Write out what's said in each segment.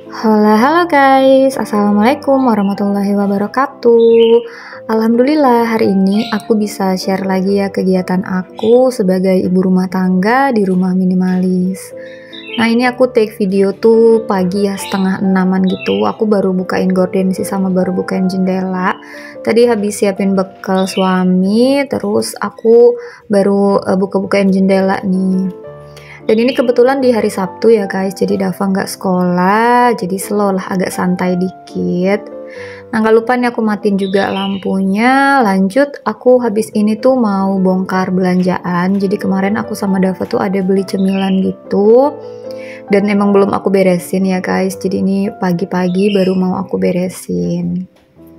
Halo, halo guys, Assalamualaikum warahmatullahi wabarakatuh. Alhamdulillah hari ini aku bisa share lagi ya kegiatan aku sebagai ibu rumah tangga di rumah minimalis. Nah ini aku take video tuh pagi ya setengah enaman gitu. Aku baru bukain gorden sih sama baru bukain jendela. Tadi habis siapin bekal suami, terus aku baru buka-bukain jendela nih. Dan ini kebetulan di hari Sabtu ya guys, jadi Dava nggak sekolah, jadi slow lah, agak santai dikit. Nah nggak lupa nih aku matiin juga lampunya. Lanjut, aku habis ini tuh mau bongkar belanjaan. Jadi kemarin aku sama Dava tuh ada beli cemilan gitu, dan emang belum aku beresin ya guys. Jadi ini pagi-pagi baru mau aku beresin.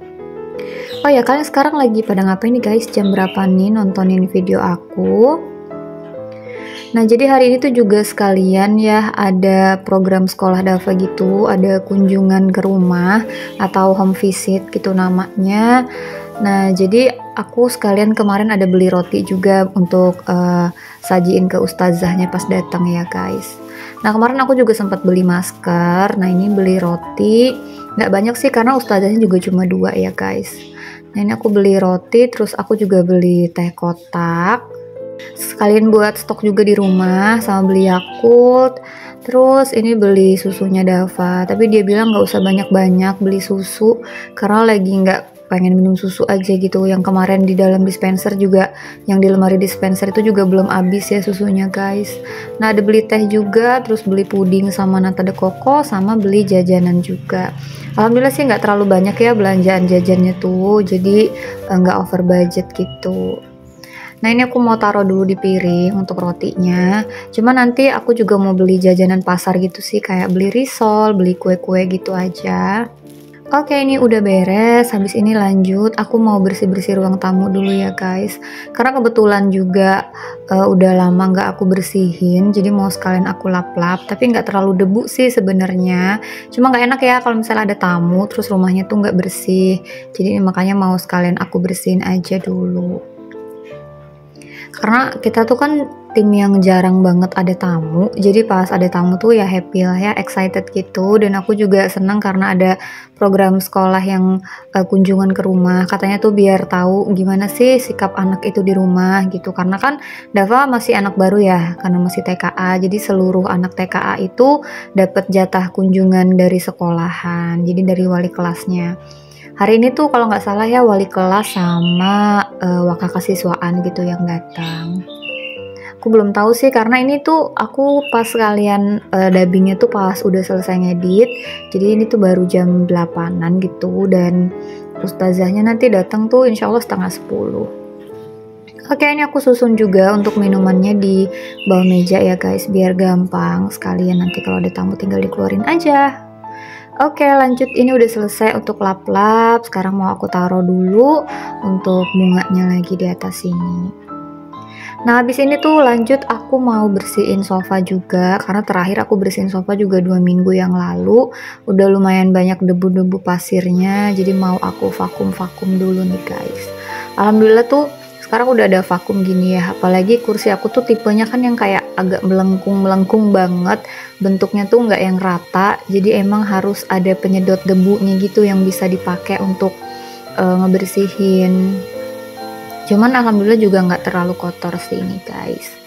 Oh ya, kalian sekarang lagi pada ngapain nih guys? Jam berapa nih nontonin video aku? Nah, jadi hari ini tuh juga sekalian ya ada program sekolah Dava gitu, ada kunjungan ke rumah atau home visit gitu namanya. Nah, jadi aku sekalian kemarin ada beli roti juga untuk sajiin ke ustazahnya pas datang ya guys. Nah, kemarin aku juga sempat beli masker. Nah, ini beli roti. Nggak banyak sih karena ustazahnya juga cuma 2 ya guys. Nah, ini aku beli roti, terus aku juga beli teh kotak. Sekalian buat stok juga di rumah, sama beli Yakult. Terus ini beli susunya Dava, tapi dia bilang nggak usah banyak-banyak beli susu karena lagi nggak pengen minum susu aja gitu. Yang kemarin di dalam dispenser juga, yang di lemari dispenser itu juga belum habis ya susunya guys. Nah ada beli teh juga, terus beli puding sama nata de coco, sama beli jajanan juga. Alhamdulillah sih nggak terlalu banyak ya belanjaan jajannya tuh, jadi nggak over budget gitu. Nah ini aku mau taruh dulu di piring untuk rotinya. Cuma nanti aku juga mau beli jajanan pasar gitu sih, kayak beli risol, beli kue-kue gitu aja. Oke, ini udah beres. Habis ini lanjut, aku mau bersih-bersih ruang tamu dulu ya guys. Karena kebetulan juga udah lama nggak aku bersihin, jadi mau sekalian aku lap-lap. Tapi nggak terlalu debu sih sebenarnya. Cuma nggak enak ya kalau misalnya ada tamu, terus rumahnya tuh nggak bersih. Jadi makanya mau sekalian aku bersihin aja dulu. Karena kita tuh kan tim yang jarang banget ada tamu, jadi pas ada tamu tuh ya happy lah ya, excited gitu. Dan aku juga senang karena ada program sekolah yang kunjungan ke rumah, katanya tuh biar tahu gimana sih sikap anak itu di rumah gitu. Karena kan Dava masih anak baru ya, karena masih TKA, jadi seluruh anak TKA itu dapat jatah kunjungan dari sekolahan, jadi dari wali kelasnya. Hari ini tuh kalau nggak salah ya wali kelas sama wakil kesiswaan gitu yang datang. Aku belum tahu sih karena ini tuh aku pas kalian dubbingnya tuh pas udah selesai ngedit. Jadi ini tuh baru jam 8-an gitu, dan ustazahnya nanti datang tuh insya Allah setengah 10. Oke, ini aku susun juga untuk minumannya di bawah meja ya guys, biar gampang sekalian nanti kalau ada tamu tinggal dikeluarin aja. Oke, lanjut, ini udah selesai untuk lap-lap. Sekarang mau aku taruh dulu untuk bunganya lagi di atas sini. Nah habis ini tuh lanjut aku mau bersihin sofa juga, karena terakhir aku bersihin sofa juga 2 minggu yang lalu. Udah lumayan banyak debu-debu pasirnya, jadi mau aku vakum-vakum dulu nih guys. Alhamdulillah tuh sekarang udah ada vakum gini ya, apalagi kursi aku tuh tipenya kan yang kayak agak melengkung-melengkung banget, bentuknya tuh nggak yang rata, jadi emang harus ada penyedot debunya gitu yang bisa dipakai untuk ngebersihin. Cuman alhamdulillah juga nggak terlalu kotor sih ini guys.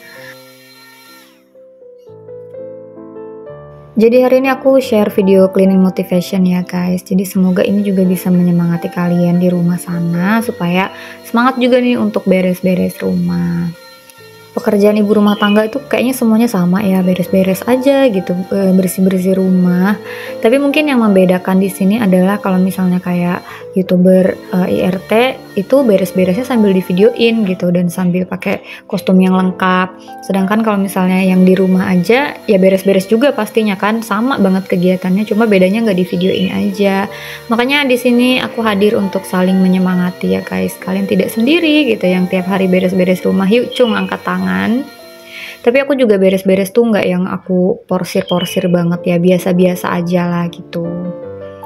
Jadi hari ini aku share video cleaning motivation ya guys. Jadi semoga ini juga bisa menyemangati kalian di rumah sana, supaya semangat juga nih untuk beres-beres rumah. Pekerjaan ibu rumah tangga itu kayaknya semuanya sama ya, beres-beres aja gitu, bersih-bersih rumah. Tapi mungkin yang membedakan di sini adalah kalau misalnya kayak YouTuber IRT itu beres-beresnya sambil divideoin gitu dan sambil pakai kostum yang lengkap. Sedangkan kalau misalnya yang di rumah aja ya beres-beres juga pastinya kan, sama banget kegiatannya, cuma bedanya nggak divideoin aja. Makanya di sini aku hadir untuk saling menyemangati ya guys. Kalian tidak sendiri gitu yang tiap hari beres-beres rumah. Yuk cung, angkat tangan. Tapi aku juga beres-beres tuh nggak yang aku porsir-porsir banget ya, biasa-biasa aja lah gitu.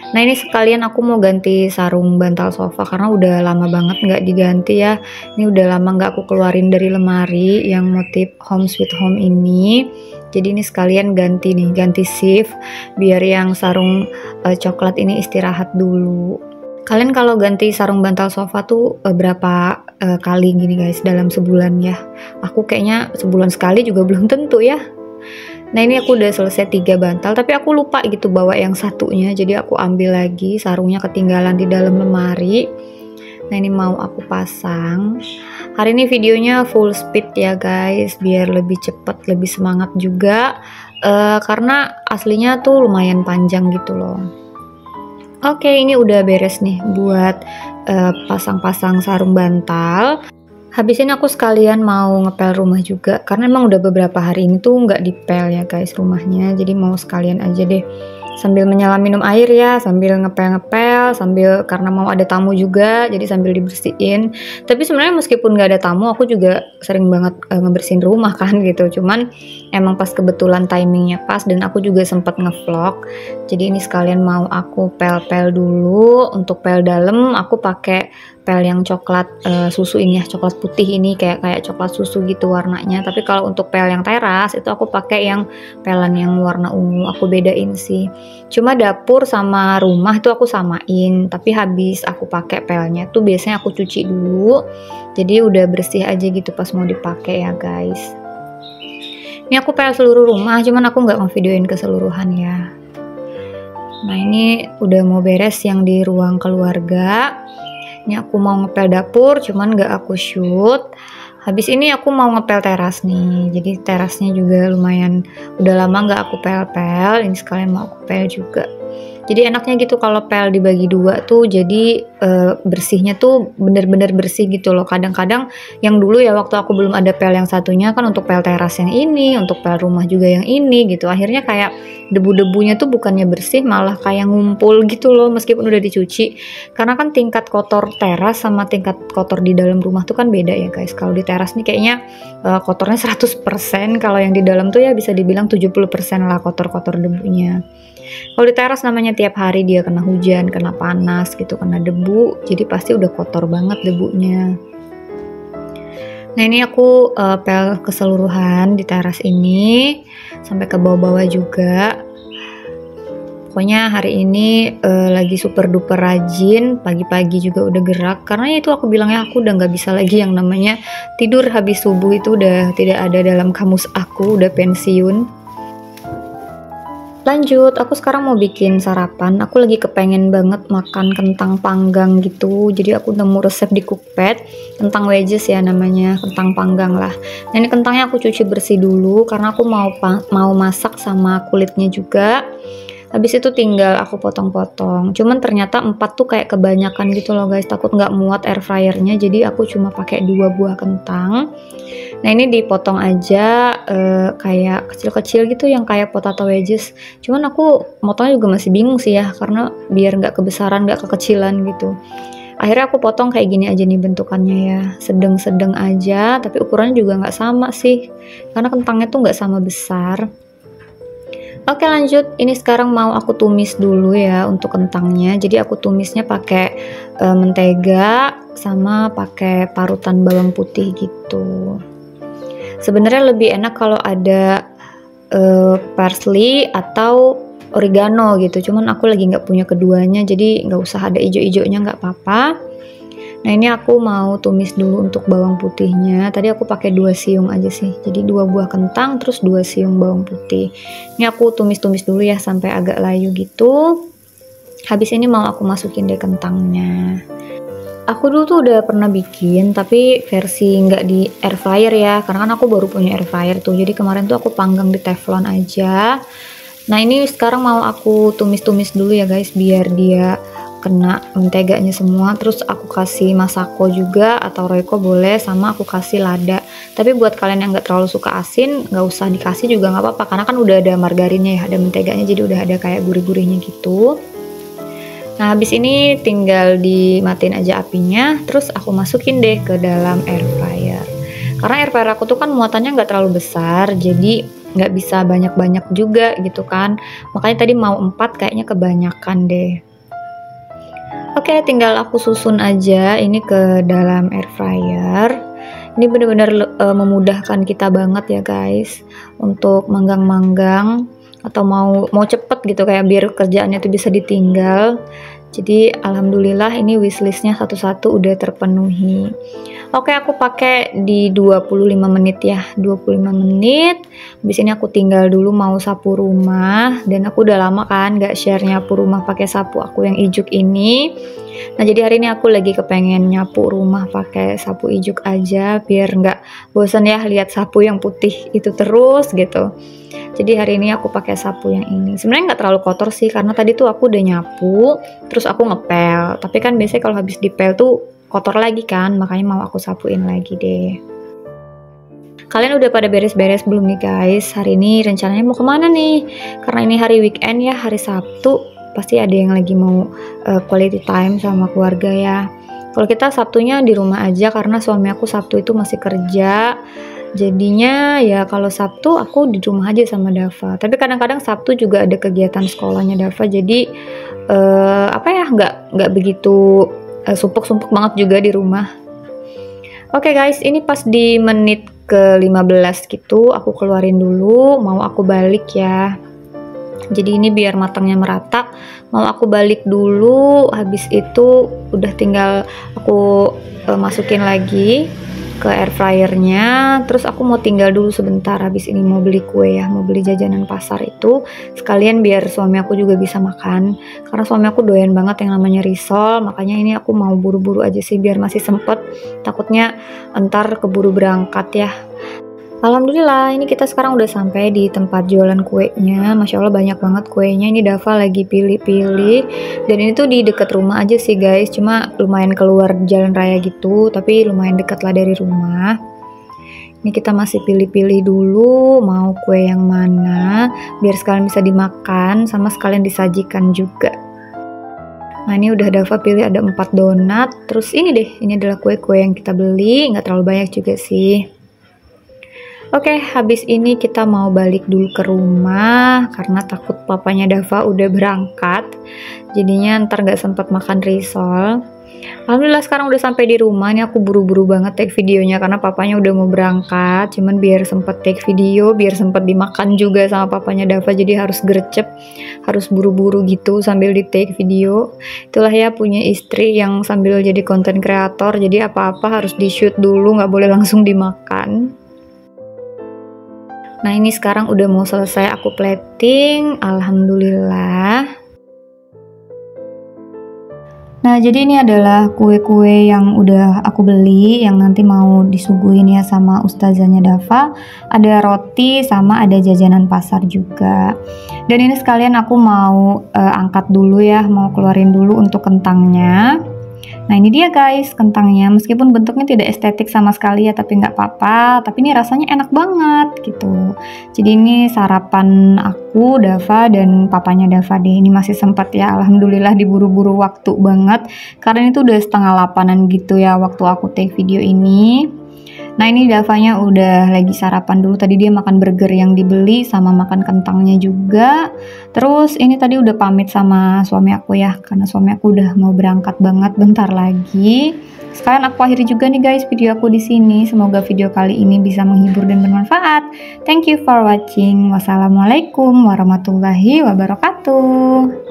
Nah ini sekalian aku mau ganti sarung bantal sofa karena udah lama banget nggak diganti ya. Ini udah lama nggak aku keluarin dari lemari yang motif Home Sweet Home ini. Jadi ini sekalian ganti nih, ganti shift biar yang sarung coklat ini istirahat dulu. Kalian kalau ganti sarung bantal sofa tuh berapa kali gini guys dalam sebulan ya? Aku kayaknya sebulan sekali juga belum tentu ya. Nah ini aku udah selesai 3 bantal, tapi aku lupa gitu bawa yang satunya, jadi aku ambil lagi, sarungnya ketinggalan di dalam lemari. Nah ini mau aku pasang. Hari ini videonya full speed ya guys, biar lebih cepet, lebih semangat juga, karena aslinya tuh lumayan panjang gitu loh. Oke, ini udah beres nih buat pasang-pasang sarung bantal. Habis ini aku sekalian mau ngepel rumah juga karena emang udah beberapa hari ini tuh nggak dipel ya guys rumahnya, jadi mau sekalian aja deh sambil menyelam minum air ya, sambil ngepel-ngepel, sambil karena mau ada tamu juga jadi sambil dibersihin. Tapi sebenarnya meskipun nggak ada tamu aku juga sering banget ngebersihin rumah kan gitu, cuman emang pas kebetulan timingnya pas dan aku juga sempat ngevlog, jadi ini sekalian mau aku pel-pel dulu. Untuk pel dalam aku pakai pel yang coklat susu ini ya, coklat putih ini kayak coklat susu gitu warnanya. Tapi kalau untuk pel yang teras itu aku pakai yang pelan yang warna ungu, aku bedain sih. Cuma dapur sama rumah itu aku samain, tapi habis aku pakai pelnya tuh biasanya aku cuci dulu, jadi udah bersih aja gitu pas mau dipakai ya guys. Ini aku pel seluruh rumah, cuman aku nggak ngevideoin keseluruhan ya. Nah ini udah mau beres yang di ruang keluarga. Ini aku mau ngepel dapur, cuman nggak aku shoot. Habis ini aku mau ngepel teras nih, jadi terasnya juga lumayan udah lama nggak aku pel-pel, ini sekalian mau aku pel juga. Jadi enaknya gitu kalau pel dibagi 2 tuh, jadi bersihnya tuh bener-bener bersih gitu loh. Kadang-kadang yang dulu ya waktu aku belum ada pel yang satunya kan untuk pel teras yang ini, untuk pel rumah juga yang ini gitu. Akhirnya kayak debu-debunya tuh bukannya bersih malah kayak ngumpul gitu loh meskipun udah dicuci. Karena kan tingkat kotor teras sama tingkat kotor di dalam rumah tuh kan beda ya guys. Kalau di teras nih kayaknya kotornya 100%, kalau yang di dalam tuh ya bisa dibilang 70% lah kotor-kotor debunya. Kalau di teras namanya tiap hari dia kena hujan, kena panas gitu, kena debu, jadi pasti udah kotor banget debunya. Nah ini aku pel keseluruhan di teras ini sampai ke bawah-bawah juga. Pokoknya hari ini lagi super duper rajin, pagi-pagi juga udah gerak, karena itu aku bilangnya aku udah nggak bisa lagi yang namanya tidur habis subuh, itu udah tidak ada dalam kamus aku, udah pensiun. Lanjut, aku sekarang mau bikin sarapan. Aku lagi kepengen banget makan kentang panggang gitu. Jadi aku nemu resep di Cookpad, kentang wedges ya namanya, kentang panggang lah. Nah ini kentangnya aku cuci bersih dulu karena aku mau masak sama kulitnya juga. Habis itu tinggal aku potong-potong. Cuman ternyata 4 tuh kayak kebanyakan gitu loh guys. Takut nggak muat air fryernya, jadi aku cuma pakai 2 buah kentang. Nah ini dipotong aja kayak kecil-kecil gitu yang kayak potato wedges. Cuman aku motongnya juga masih bingung sih ya, karena biar nggak kebesaran, nggak kekecilan gitu. Akhirnya aku potong kayak gini aja nih bentukannya ya, sedang-sedang aja, tapi ukurannya juga nggak sama sih, karena kentangnya tuh nggak sama besar. Oke lanjut, ini sekarang mau aku tumis dulu ya untuk kentangnya. Jadi aku tumisnya pakai mentega sama pakai parutan bawang putih gitu. Sebenarnya lebih enak kalau ada parsley atau oregano gitu. Cuman aku lagi nggak punya keduanya, jadi nggak usah ada ijo-ijonya nggak apa-apa. Nah ini aku mau tumis dulu untuk bawang putihnya. Tadi aku pakai 2 siung aja sih, jadi 2 buah kentang terus 2 siung bawang putih. Ini aku tumis-tumis dulu ya sampai agak layu gitu. Habis ini mau aku masukin deh kentangnya. Aku dulu tuh udah pernah bikin tapi versi nggak di air fryer ya, karena kan aku baru punya air fryer tuh. Jadi kemarin tuh aku panggang di teflon aja. Nah ini sekarang mau aku tumis-tumis dulu ya guys, biar dia kena menteganya semua. Terus aku kasih masako juga atau royco boleh, sama aku kasih lada. Tapi buat kalian yang nggak terlalu suka asin nggak usah dikasih juga nggak apa-apa, karena kan udah ada margarinnya ya, ada menteganya, jadi udah ada kayak gurih-gurihnya gitu. Nah habis ini tinggal dimatiin aja apinya, terus aku masukin deh ke dalam air fryer. Karena air fryer aku tuh kan muatannya nggak terlalu besar, jadi nggak bisa banyak-banyak juga gitu kan. Makanya tadi mau 4 kayaknya kebanyakan deh. Oke, tinggal aku susun aja ini ke dalam air fryer. Ini benar-benar memudahkan kita banget ya guys untuk manggang-manggang atau mau cepet gitu kayak biar kerjaannya tuh bisa ditinggal. Jadi alhamdulillah ini wishlistnya satu-satu udah terpenuhi. Oke, aku pakai di 25 menit ya, 25 menit. Habis ini aku tinggal dulu mau sapu rumah, dan aku udah lama kan gak share nyapu rumah pakai sapu aku yang ijuk ini. Nah, jadi hari ini aku lagi kepengen nyapu rumah pakai sapu ijuk aja biar nggak bosan ya lihat sapu yang putih itu terus gitu. Jadi hari ini aku pakai sapu yang ini. Sebenarnya nggak terlalu kotor sih karena tadi tuh aku udah nyapu, terus aku ngepel. Tapi kan biasanya kalau habis dipel tuh kotor lagi kan, makanya mau aku sapuin lagi deh. Kalian udah pada beres-beres belum nih guys? Hari ini rencananya mau kemana nih? Karena ini hari weekend ya, hari Sabtu. Pasti ada yang lagi mau quality time sama keluarga ya. Kalau kita Sabtunya di rumah aja karena suami aku Sabtu itu masih kerja. Jadinya ya kalau Sabtu aku di rumah aja sama Dava. Tapi kadang-kadang Sabtu juga ada kegiatan sekolahnya Dava. Jadi apa ya nggak begitu sumpuk-sumpuk banget juga di rumah. Oke guys, ini pas di menit ke 15 gitu aku keluarin dulu, mau aku balik ya. Jadi ini biar matangnya merata, mau aku balik dulu. Habis itu udah tinggal aku masukin lagi ke air fryernya. Terus aku mau tinggal dulu sebentar, habis ini mau beli kue ya, mau beli jajanan pasar itu sekalian biar suami aku juga bisa makan, karena suami aku doyan banget yang namanya risol. Makanya ini aku mau buru-buru aja sih biar masih sempet, takutnya entar keburu berangkat ya. Alhamdulillah ini kita sekarang udah sampai di tempat jualan kuenya. Masya Allah banyak banget kuenya. Ini Dava lagi pilih-pilih, dan ini tuh di dekat rumah aja sih guys, cuma lumayan keluar jalan raya gitu, tapi lumayan dekat lah dari rumah. Ini kita masih pilih-pilih dulu mau kue yang mana biar sekalian bisa dimakan sama sekalian disajikan juga. Nah ini udah Dava pilih ada 4 donat. Terus ini deh, ini adalah kue-kue yang kita beli, nggak terlalu banyak juga sih. Oke, habis ini kita mau balik dulu ke rumah karena takut papanya Dava udah berangkat. Jadinya ntar nggak sempat makan risol. Alhamdulillah sekarang udah sampai di rumah. Nih aku buru-buru banget take videonya karena papanya udah mau berangkat. Cuman biar sempet take video, biar sempet dimakan juga sama papanya Dava. Jadi harus gercep, harus buru-buru gitu sambil di take video. Itulah ya punya istri yang sambil jadi konten kreator. Jadi apa-apa harus di shoot dulu, nggak boleh langsung dimakan. Nah ini sekarang udah mau selesai aku plating, alhamdulillah. Nah jadi ini adalah kue-kue yang udah aku beli, yang nanti mau disuguhin ya sama ustazahnya Dava. Ada roti sama ada jajanan pasar juga. Dan ini sekalian aku mau angkat dulu ya, mau keluarin dulu untuk kentangnya. Nah ini dia guys kentangnya, meskipun bentuknya tidak estetik sama sekali ya, tapi nggak apa-apa, tapi ini rasanya enak banget gitu. Jadi ini sarapan aku, Dava, dan papanya Dava deh. Ini masih sempat ya, alhamdulillah diburu-buru waktu banget, karena itu udah 7:30 gitu ya waktu aku take video ini. Nah ini Davanya udah lagi sarapan dulu, tadi dia makan burger yang dibeli sama makan kentangnya juga. Terus ini tadi udah pamit sama suami aku ya, karena suami aku udah mau berangkat banget bentar lagi. Sekarang aku akhiri juga nih guys video aku di sini. Semoga video kali ini bisa menghibur dan bermanfaat. Thank you for watching. Wassalamualaikum warahmatullahi wabarakatuh.